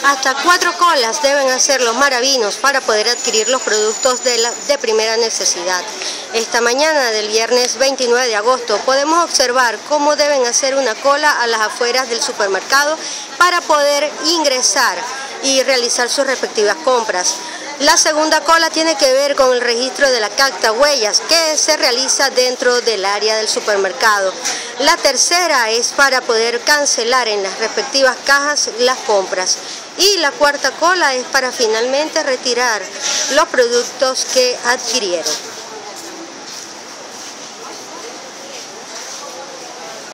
Hasta 4 colas deben hacer los maravinos para poder adquirir los productos de primera necesidad. Esta mañana del viernes 29 de agosto podemos observar cómo deben hacer una cola a las afueras del supermercado para poder ingresar y realizar sus respectivas compras. La segunda cola tiene que ver con el registro de la captahuellas que se realiza dentro del área del supermercado. La tercera es para poder cancelar en las respectivas cajas las compras. Y la cuarta cola es para finalmente retirar los productos que adquirieron.